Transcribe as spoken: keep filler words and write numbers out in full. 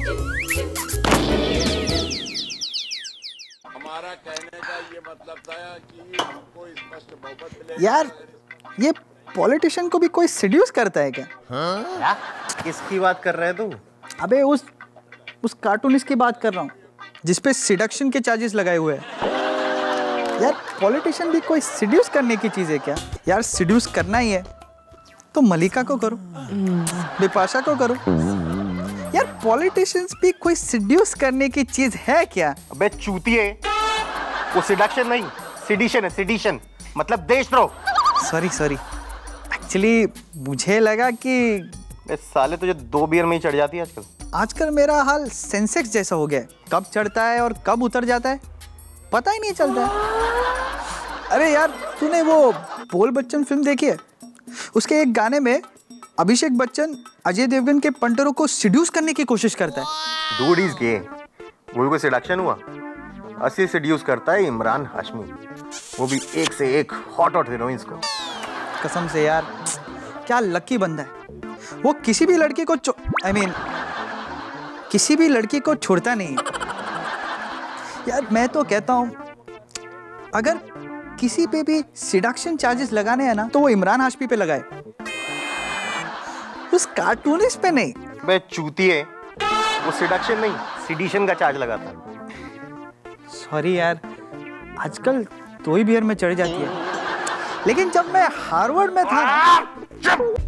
हमारा कहने का ये मतलब था कि हमको स्पष्ट बहुमत मिलेगा। यार ये पॉलिटिशियन को भी कोई सीड्यूस करता है क्या? हाँ? क्या? किसकी बात कर रहे तू? अबे उस उस कार्टूनिस्ट की बात कर रहा हूँ जिसपे सिडक्शन के चार्जेस लगाए हुए हैं। यार पॉलिटिशियन भी कोई सीड्यूस करने की चीज है क्या? यार सीड्यूस करना ही है तो मलिका को करो, बिपाशा को करो। यार पॉलिटिशियंस भी कोई सीड्यूस करने की चीज है क्या? अबे चूतिए, वो सिडक्शन नहीं, सिडिशन है, सिडिशन मतलब देशद्रोह। सॉरी सॉरी, एक्चुअली मुझे लगा कि इस साले तुझे दो बियर में ही चढ़ जाती है आजकल। आजकल मेरा हाल सेंसेक्स जैसा हो गया है, कब चढ़ता है और कब उतर जाता है पता ही नहीं चलता है। अरे यार तूने वो बोल बच्चन फिल्म देखी है? उसके एक गाने में अभिषेक बच्चन अजय देवगन के पंटरों को सीड्यूस करने की कोशिश करता है। डूड इज गे, वो कोई सिडक्शन हुआ? असली सीड्यूस करता है इमरान हाशमी, वो भी एक से एक हॉट हॉट हीरोइंस को। कसम से यार क्या लकी बंदा है वो, किसी भी लड़की को आई मीन किसी भी लड़की को छोड़ता नहीं। यार मैं तो कहता हूं अगर किसी पे भी सिडक्शन चार्जेस लगाने हैं ना तो वो इमरान हाशमी पे लगाए, उस कार्टूनिस्ट पे नहीं। बे चूतिए, वो सिडक्शन नहीं, सिडिशन का चार्ज लगाता है। सॉरी यार, आजकल दो ही बियर में चढ़ जाती है, लेकिन जब मैं हार्वर्ड में था